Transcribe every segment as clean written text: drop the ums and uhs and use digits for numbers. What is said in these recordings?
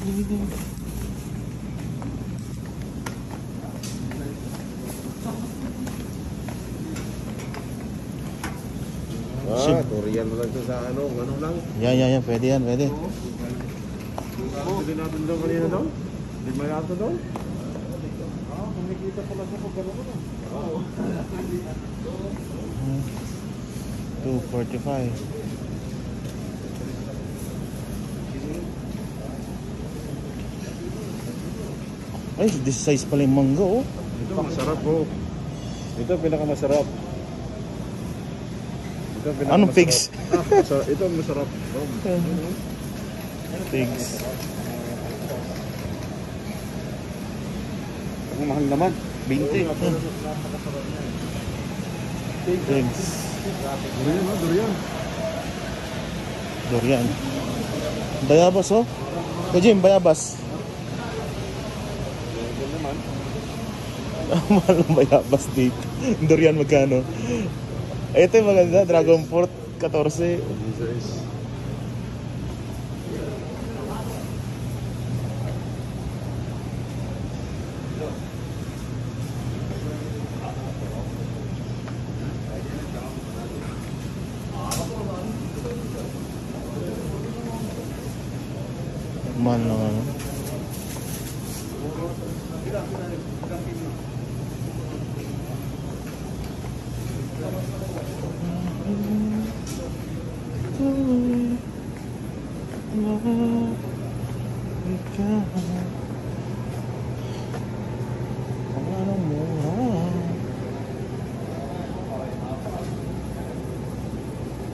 Korean lang ito sa ano lang. Yan, pwede yan, pwede. Hindi natin daw kanina daw? Hindi may ato daw? Kumikita pala sa pagkano ko. 245. Ay, this size pala yung mangga, oh. Ito masarap, oh. Ito pinakamasarap. Anong figs? Ito masarap. Figs. Ang mahal naman. 20. Figs. Durian. Durian. Bayabas, oh. Jim, bayabas. Mahal ng bayabas dito. Durian magkano? Ito yung maganda, Dragon Fruit 14. Mahal na ano.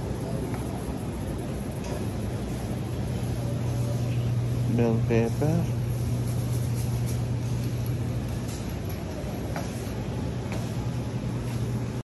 Bell pepper.